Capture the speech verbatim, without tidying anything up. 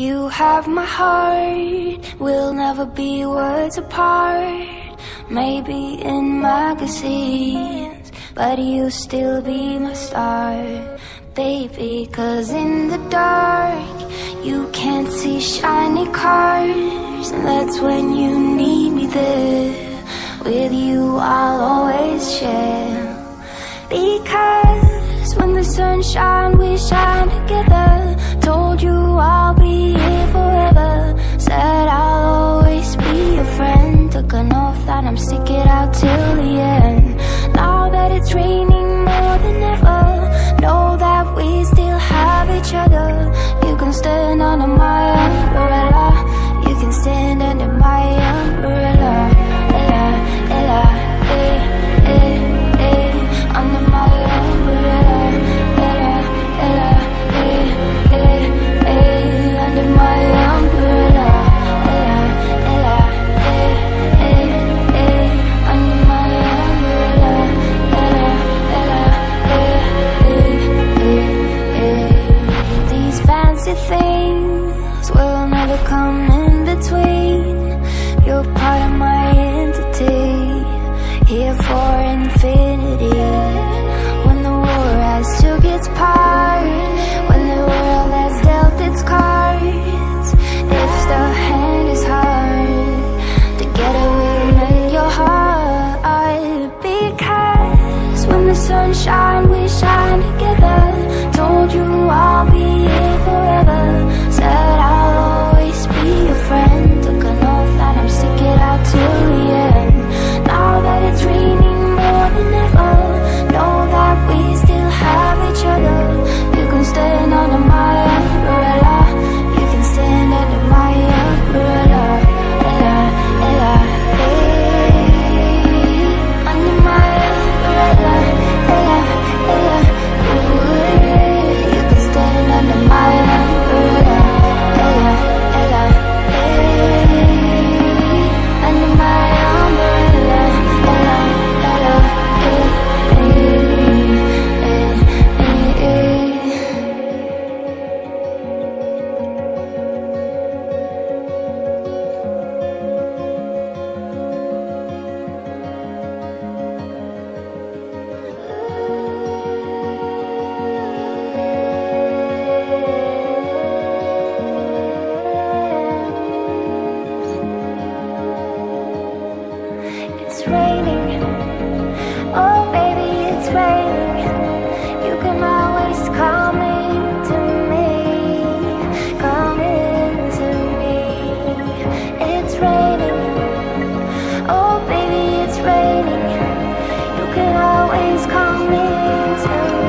You have my heart, we'll never be worlds apart. Maybe in magazines, but you'll still be my star, baby. Cause in the dark, you can't see shiny cars, and that's when you need me there. With you I'll always share. Because when the sun shines, we shine together. Told you I'll be here forever. Said I'll always be your friend. Took an oath that I'm stick it out till the end. Now that it's raining more than ever, know that we still have each other. You can stand under my umbrella. You can stand under my umbrella. Ella, Ella, eh, eh, eh, under my umbrella. Ella, Ella, eh, eh, eh, under my umbrella. Ella, Ella, eh, eh, eh, under my umbrella. Ella, Ella, eh, eh, eh, eh. These fancy things will never come in between. You're part of my entity, here for infinity. When the war has took its part, when the world has dealt its cards, if the hand is hard, together we'll mend your heart. Because when the sun shines, we shine together. Told you I'll be here forever. Said I'll always be your friend. Took an oath that I'm stick it out till the end. Now that it's raining more than ever, know that we still have each other. You can stand under my umbrella. You can stand under my umbrella. Ella, Ella, hey, under my umbrella. Ella, Ella, ooh, you can stand under my umbrella. Ella, Ella, hey, under my umbrella. Ella, Ella, hey, hey, hey, hey. It's raining, oh baby, it's raining. You can always come into me, come into me. It's raining, oh baby, it's raining. You can always come into me.